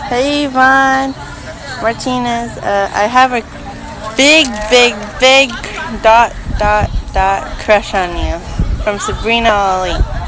Hey Yvonne Martinez, I have a big dot crush on you from Sabrina Ali.